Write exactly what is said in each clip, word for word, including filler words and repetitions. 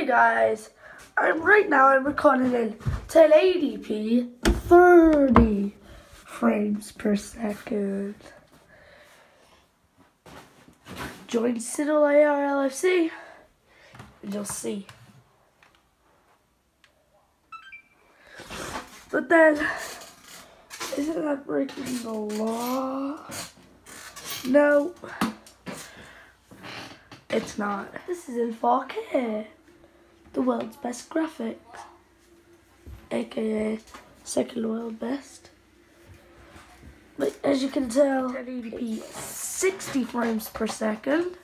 Hey guys, I'm right now I'm recording in ten eighty p, thirty frames per second. Join Citadel A R L F C and you'll see. But then, isn't that breaking the law? No, it's not. This is in four K. The world's best graphics, aka second world best. But as you can tell, ten eighty p, sixty frames per second.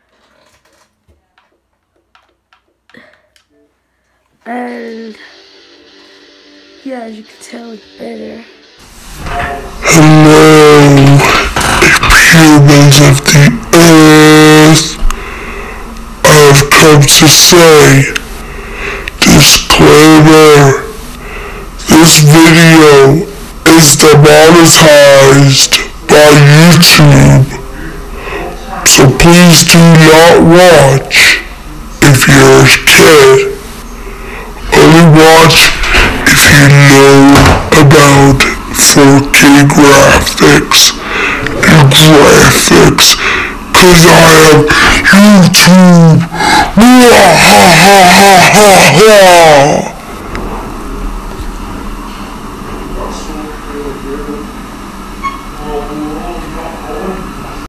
And yeah, as you can tell, it's better. Hello, humans of the earth. I've come to say, disclaimer, this video is demonetized by YouTube, so please do not watch if you're a kid. Only watch if you know about four K graphics and graphics, cause I am YouTube. Wah, ha, ha, ha, ha, ha.